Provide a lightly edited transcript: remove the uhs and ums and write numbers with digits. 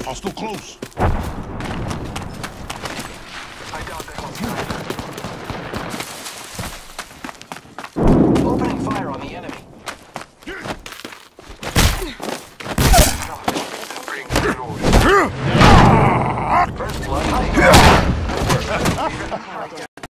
Hostile close. I doubt that one's opening fire on the enemy. Bring the load. First blood.